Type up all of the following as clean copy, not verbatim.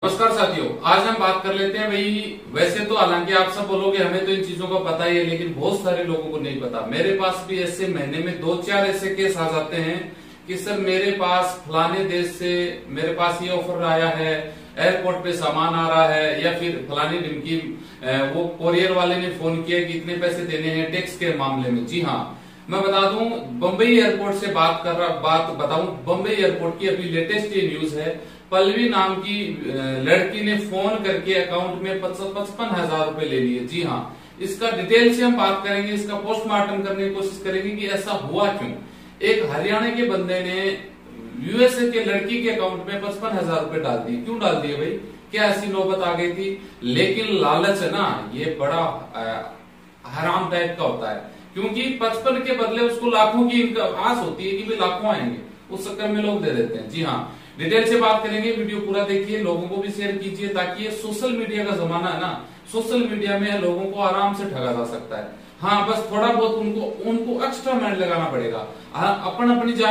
नमस्कार साथियों, आज हम बात कर लेते हैं भाई। वैसे तो हालांकि आप सब बोलोगे हमें तो इन चीजों का पता ही है, लेकिन बहुत सारे लोगों को नहीं पता। मेरे पास भी ऐसे महीने में 2-4 ऐसे केस आ जाते हैं कि सर मेरे पास फलाने देश से मेरे पास ये ऑफर आया है, एयरपोर्ट पे सामान आ रहा है, या फिर फलानी ढिमकी वो कोरियर वाले ने फोन किया कि इतने पैसे देने हैं टैक्स के मामले में। जी हाँ, मैं बता दूं बम्बई एयरपोर्ट से बात बताऊं। बम्बई एयरपोर्ट की अभी लेटेस्ट ये न्यूज है। पल्लवी नाम की लड़की ने फोन करके अकाउंट में 55,000 रुपए ले लिए। जी हाँ, इसका डिटेल से हम बात करेंगे, इसका पोस्टमार्टम करने की कोशिश करेंगे कि ऐसा हुआ क्यों। एक हरियाणा के बंदे ने यूएसए के लड़की के अकाउंट में 55,000 रुपए डाल दिए। क्यों डाल दिए भाई? क्या ऐसी नौबत आ गई थी? लेकिन लालच है ना, ये बड़ा हराम टाइप का होता है, क्योंकि 55 के बदले उसको लाखों की आस होती है कि भाई लाखों आएंगे, उस चक्कर में लोग दे देते हैं। जी हाँ, डिटेल से बात करेंगे, वीडियो पूरा देखिए, लोगों को भी शेयर कीजिए, ताकि ये सोशल मीडिया का जमाना है ना, सोशल मीडिया में लोगों को आराम से ठगा जा सकता है। हाँ, बस थोड़ा बहुत उनको एक्स्ट्रा माइंड लगाना पड़ेगा। अपन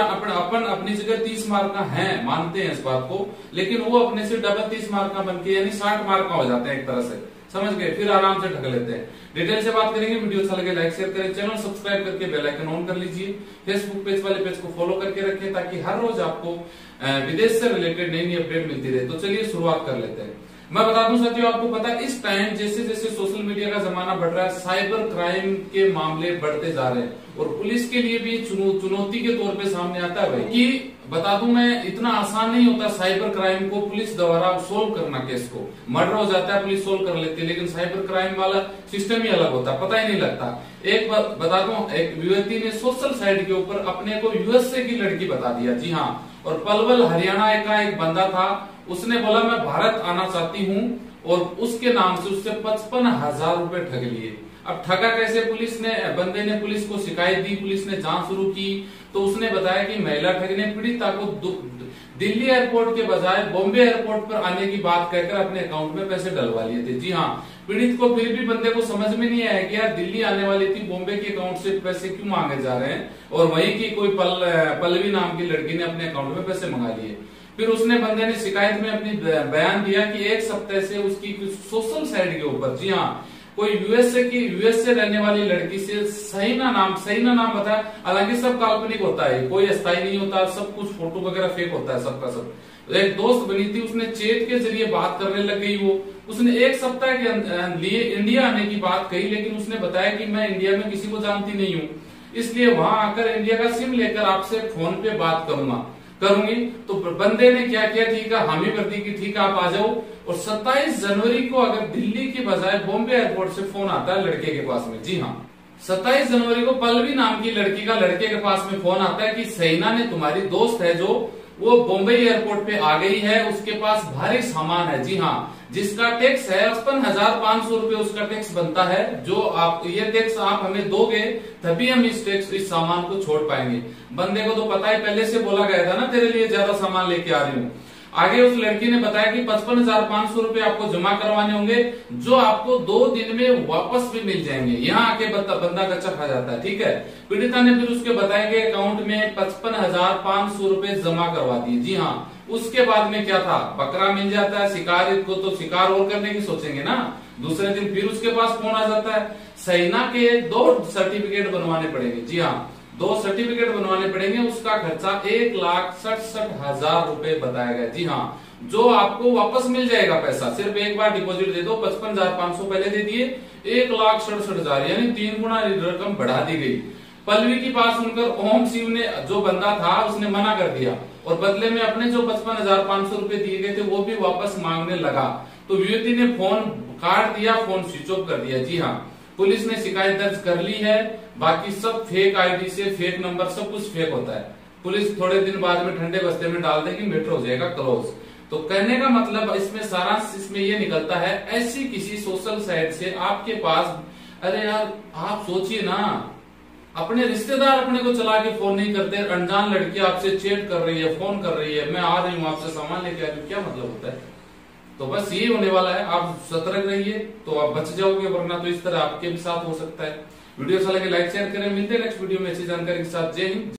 अपनी जगह 30 मार्क का है, मानते हैं इस बात को, लेकिन वो अपने से डबल 30 मार्क का बनके यानी 60 मार्क का हो जाते हैं एक तरह से, समझ गए? फिर आराम से ठग लेते हैं। डिटेल से बात करेंगे, वीडियो अच्छा लगे लाइक शेयर करें, चैनल सब्सक्राइब करके बेल आइकन ऑन कर लीजिए, फेसबुक पेज वाले पेज को फॉलो करके रखें, ताकि हर रोज आपको विदेश से रिलेटेड नई नई अपडेट मिलती रहे। तो चलिए शुरुआत कर लेते हैं। मैं बता दूं साथियों, आपको पता है इस टाइम जैसे जैसे सोशल मीडिया का जमाना बढ़ रहा है, साइबर क्राइम के मामले बढ़ते जा रहे हैं, और पुलिस के लिए भी चुनौती के तौर पे सामने आता है भाई। कि बता दूं मैं, इतना आसान नहीं होता साइबर क्राइम को पुलिस द्वारा सोल्व करना। केस को मर्डर हो जाता है, पुलिस सोल्व कर लेती है, लेकिन साइबर क्राइम वाला सिस्टम ही अलग होता है, पता ही नहीं लगता। एक बात बता दूं, एक व्यक्ति ने सोशल साइट के ऊपर अपने को यूएसए की लड़की बता दिया। जी हाँ, और पलवल हरियाणा का एक बंदा था, उसने बोला मैं भारत आना चाहती हूँ, और उसके नाम से उससे 55,000 रुपए ठग लिए। अब ठगा कैसे? बंदे ने पुलिस को शिकायत दी, पुलिस ने जांच शुरू की, तो उसने बताया कि महिला ठग ने पीड़िता को दिल्ली एयरपोर्ट के बजाय बॉम्बे एयरपोर्ट पर आने की बात कहकर अपने अकाउंट में पैसे डलवा लिए थे। जी हाँ, पीड़ित को फिर भी बंदे को समझ में नहीं आया कि यार दिल्ली आने वाली थी, बॉम्बे के अकाउंट से पैसे क्यों मांगे जा रहे हैं, और वहीं की कोई पल्लवी नाम की लड़की ने अपने अकाउंट में पैसे मंगा लिए। फिर उसने बंदे ने शिकायत में अपनी बयान दिया कि एक सप्ताह से उसकी सोशल साइट के ऊपर, जी हाँ, कोई यूएसए रहने वाली लड़की से सही ना नाम बताया। हालांकि सब काल्पनिक होता है, कोई अस्थायी नहीं होता, सब कुछ फोटो वगैरह फेक होता है सबका सब। एक दोस्त बनी थी, उसने चैट के जरिए बात करने लग गई। उसने एक सप्ताह के लिए इंडिया आने की बात कही, लेकिन उसने बताया कि मैं इंडिया में किसी को जानती नहीं हूँ, इसलिए वहां आकर इंडिया का सिम लेकर आपसे फोन पे बात करूंगी। तो बंदे ने क्या किया, ठीक है, हामी कर दी कि ठीक है आप आ जाओ। और 27 जनवरी को अगर दिल्ली के बजाय बॉम्बे एयरपोर्ट से फोन आता है लड़के के पास में। जी हाँ, 27 जनवरी को पल्लवी नाम की लड़की का लड़के के पास में फोन आता है कि सैना ने, तुम्हारी दोस्त है जो, वो बॉम्बे एयरपोर्ट पे आ गई है, उसके पास भारी सामान है। जी हाँ, जिसका टैक्स है 55,500 रुपए उसका टैक्स बनता है, जो आप ये टैक्स आप हमें दोगे तभी हम इस सामान को छोड़ पाएंगे। बंदे को तो पता ही, पहले से बोला गया था ना तेरे लिए ज्यादा सामान लेके आ रही हूँ। आगे उस लड़की ने बताया कि 55,500 रुपए आपको जमा करवाने होंगे, जो आपको 2 दिन में वापस भी मिल जाएंगे। यहाँ आके बंदा गच्चा खा जाता है, ठीक है। पीड़िता ने फिर उसके बताए गए अकाउंट में 55,500 रुपए जमा करवा दिए। जी हाँ, उसके बाद में क्या था, बकरा मिल जाता है, शिकार को तो शिकार और करने की सोचेंगे ना। दूसरे दिन फिर उसके पास फोन आ जाता है, सेना के 2 सर्टिफिकेट बनवाने पड़ेंगे। जी हाँ, 2 सर्टिफिकेट बनवाने पड़ेंगे, उसका खर्चा 1,67,000 रुपए बताया गया। जी हाँ, जो आपको वापस मिल जाएगा पैसा, सिर्फ एक बार डिपॉजिट दे दो। 55,500 पहले दे दिए, 1,67,000 यानी 3 गुना रकम बढ़ा दी गई। पल्लवी की बात सुनकर ओम शिव ने, जो बंदा था, उसने मना कर दिया, और बदले में अपने जो 55,500 रुपए दिए गए थे वो भी वापस मांगने लगा। तो युवती ने फोन काट दिया, फोन स्विच ऑफ कर दिया। जी हाँ, पुलिस ने शिकायत दर्ज कर ली है। बाकी सब फेक आईडी से, फेक नंबर, सब कुछ फेक होता है। पुलिस थोड़े दिन बाद में ठंडे बस्ते में डाल देगी, मैटर हो जाएगा क्लोज। तो कहने का मतलब इसमें सारांश इसमें ये निकलता है, ऐसी किसी सोशल साइट से आपके पास, अरे यार आप सोचिए ना, अपने रिश्तेदार अपने को चला के फोन नहीं करते, अनजान लड़की आपसे चैट कर रही है, फोन कर रही है, मैं आ रही हूँ आपसे सामान लेके आ रही हूँ, क्या मतलब होता है? तो बस ये होने वाला है, आप सतर्क रहिए तो आप बच जाओगे, वरना तो इस तरह आपके भी साथ हो सकता है। वीडियो अच्छा लगे लाइक शेयर करें, मिलते हैं नेक्स्ट वीडियो में अच्छी जानकारी के साथ। जय हिंद।